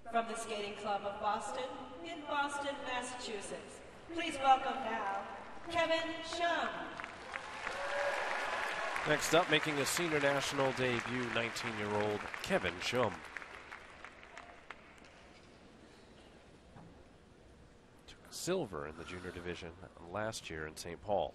from the Skating Club of Boston in Boston, Massachusetts. Please welcome now, Kevin Shum. Next up, making a senior national debut, 19-year-old Kevin Shum. Took silver in the junior division last year in St. Paul.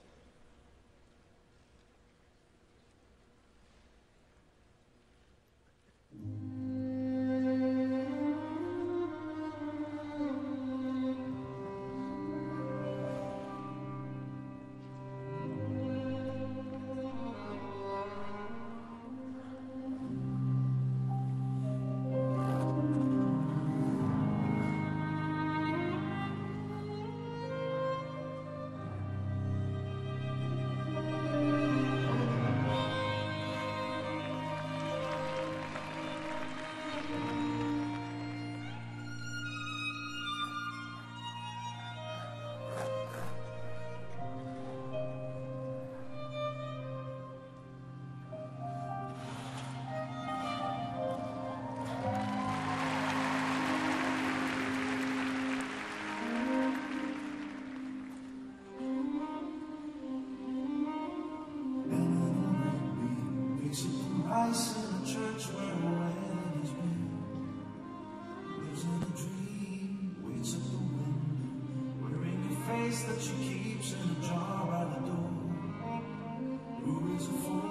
That she keeps in a jar by the door. Who is it for?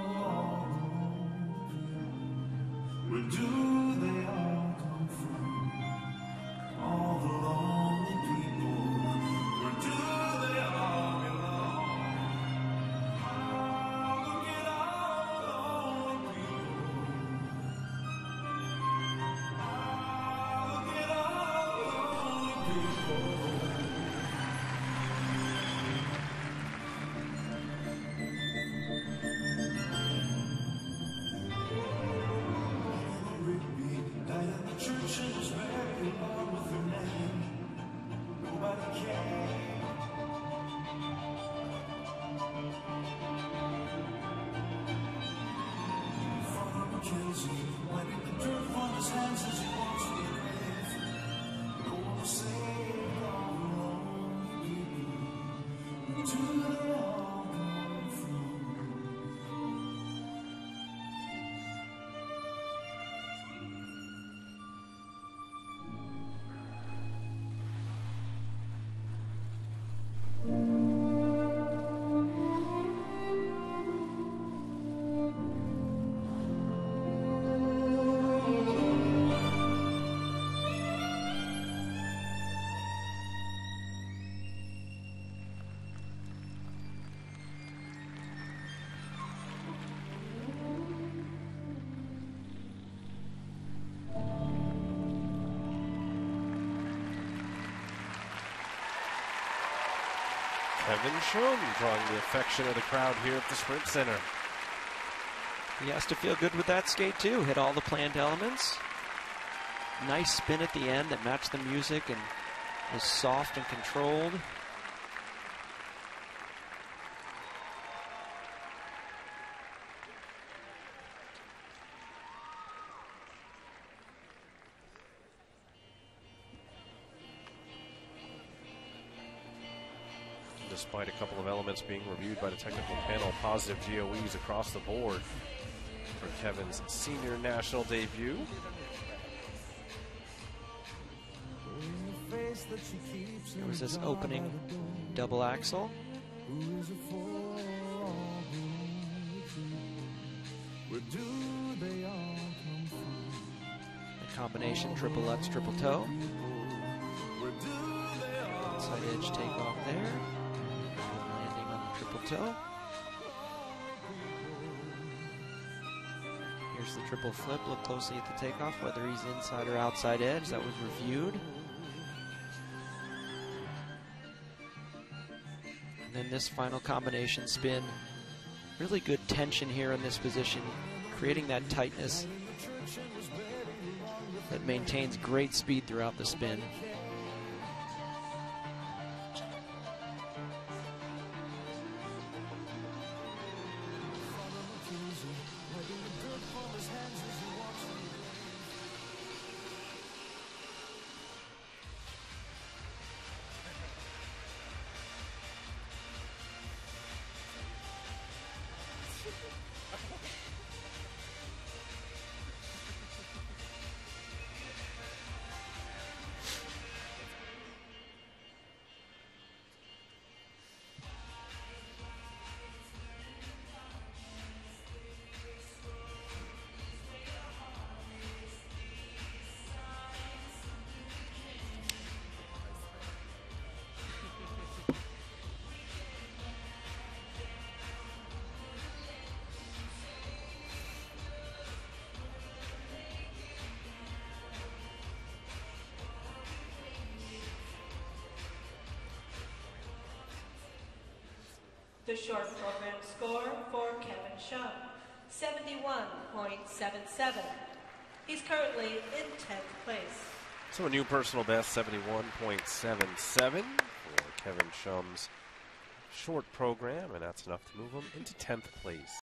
Where do they all come from? All the lonely people. Where do they all belong? Look at all the lonely people. Look at all the lonely people. Kevin Shum drawing the affection of the crowd here at the Sprint Center. He has to feel good with that skate too. Hit all the planned elements. Nice spin at the end that matched the music and was soft and controlled. Despite a couple of elements being reviewed by the technical panel, positive GOEs across the board for Kevin's senior national debut. There was this opening double axel. A combination triple Lutz, triple toe. Outside edge takeoff there. Landing on the triple toe. Here's the triple flip. Look closely at the takeoff, whether he's inside or outside edge. That was reviewed. And then this final combination spin. Really good tension here in this position, creating that tightness that maintains great speed throughout the spin. The short program score for Kevin Shum, 71.77. He's currently in 10th place. So a new personal best, 71.77 for Kevin Shum's short program, and that's enough to move him into 10th place.